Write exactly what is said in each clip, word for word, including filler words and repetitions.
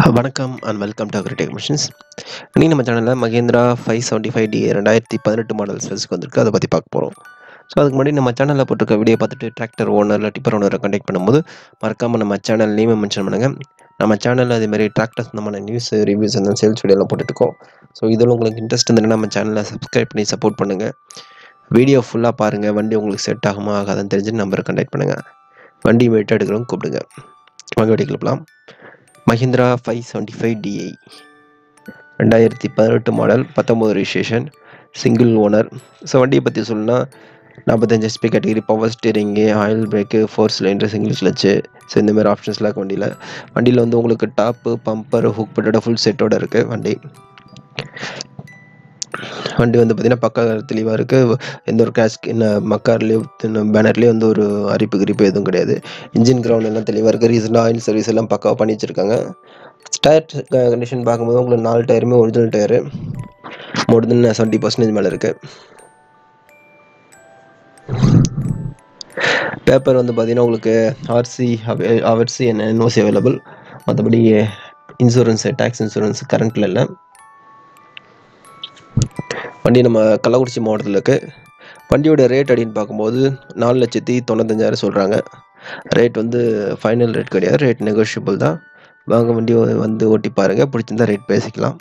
வணக்கம் and welcome to agritech machines. இன்றைக்கி நம்ம சேனலில் Mahindra five seventy five D ரெண்டாயிரத்தி பதினெட்டு மாடல் ஸ்பெஸ்க்கு வந்திருக்கு. அதை பற்றி பார்க்க போகிறோம். ஸோ அதுக்கு முன்னாடி நம்ம சேனலில் போட்டிருக்க வீடியோ பார்த்துட்டு டிராக்டர் ஓனர் இல்லை டிப்பர் ஓனரை கான்டாக்ட் பண்ணும்போது மறக்காமல் நம்ம சேனல் நேமை மென்ஷன் பண்ணுங்கள். நம்ம சேனலில் அதேமாதிரி டிராக்டர்ஸ் நம்ம நியூஸ் ரிவ்யூஸ் அந்த சேல்ஸ் வீடியோலாம் போட்டுருக்கோம். ஸோ இதில் உங்களுக்கு இன்ட்ரெஸ்ட் இருந்ததுன்னா நம்ம சேனலில் சப்ஸ்கிரைப் பண்ணி சப்போர்ட் பண்ணுங்கள். வீடியோ ஃபுல்லாக பாருங்கள். வண்டி உங்களுக்கு செட் ஆகுமா ஆகாதுன்னு தெரிஞ்சு நம்பரை கான்டாக்ட் பண்ணுங்கள். வண்டி வெயிட் எடுக்கிறவங்க கூப்பிடுங்க. வாங்க வண்டி கிளப்பலாம். Mahindra five seventy five DI ரெண்டாயிரத்தி பதினெட்டு மாடல், பத்தொம்போது ரிஜிஸ்ட்ரேஷன், சிங்கிள் ஓனர். ஸோ வண்டியை பற்றி சொல்லணும்னா நாற்பத்தஞ்சு SP category, power steering, oil brake, four cylinder, single clutch. So இந்தமாதிரி ஆப்ஷன்ஸ்லாம் இருக்குது வண்டியில். வண்டியில் வந்து உங்களுக்கு டாப்பு, பம்பர், ஹுக் பட்டோட ஃபுல் செட்டோடு இருக்குது வண்டி. வண்டி வந்து பார்த்திங்கன்னா பக்கா தெளிவாக இருக்குது. எந்த ஒரு கிராஸ்க் இந்த மக்கார்லேயோ பேனர்லேயோ வந்து ஒரு அரிப்பு கிரிப்பு எதுவும் கிடையாது. இன்ஜின் கிரவுண்ட் எல்லாம் தெளிவாக இருக்குது. ரீசெண்டாக ஆயில் சர்வீஸ் எல்லாம் பக்காவாக பண்ணி வச்சுருக்காங்க. டயர் கண்டிஷன் பார்க்கும்போது உங்களுக்கு நாலு டயருமே original tyre, more than seventy percentage மேலே இருக்குது. பேப்பர் வந்து பார்த்திங்கன்னா உங்களுக்கு ஆர்சி ஆர்சி என்ன என்ஓசி அவைலபிள். மற்றபடி இன்சூரன்ஸு டேக்ஸ் இன்சூரன்ஸ் கரண்ட்டில் இல்லை. வண்டி நம்ம கள்ளக்குறிச்சி மாவட்டத்தில் இருக்குது. வண்டியோட ரேட் அப்படின்னு பார்க்கும்போது நாலு லட்சத்தி தொண்ணூத்தஞ்சாயிரம் சொல்கிறாங்க. ரேட் வந்து ஃபைனல் ரேட் கிடையாது, ரேட் நெகோஷியபிள் தான். வாங்க வண்டி வந்து ஓட்டி பாருங்கள், பிடிச்சிருந்தா ரேட் பேசிக்கலாம்.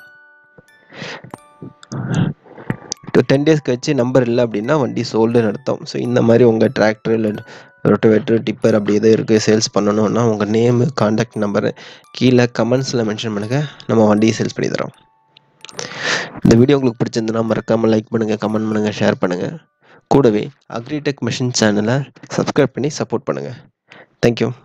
டென் டேஸ் கழிச்சு நம்பர் இல்லை அப்படின்னா வண்டி சோல்டுன்னு அர்த்தம். ஸோ இந்த மாதிரி உங்கள் டிராக்டர் இல்லை ரொட்டோவேட்டர் டிப்பர் அப்படி எதோ இருக்குது சேல்ஸ் பண்ணணுன்னா உங்கள் நேமு கான்டாக்ட் நம்பரு கீழே கமெண்ட்ஸில் மென்ஷன் பண்ணுங்கள். நம்ம வண்டியை சேல்ஸ் பண்ணி தரோம். இந்த வீடியோ உங்களுக்கு பிடிச்சிருந்துன்னா மறக்காமல் லைக் பண்ணுங்கள், கமெண்ட் பண்ணுங்கள், ஷேர் பண்ணுங்கள். கூடவே அக்ரிடெக் மிஷின் சேனலை சப்ஸ்கிரைப் பண்ணி சப்போர்ட் பண்ணுங்கள். தேங்க்யூ.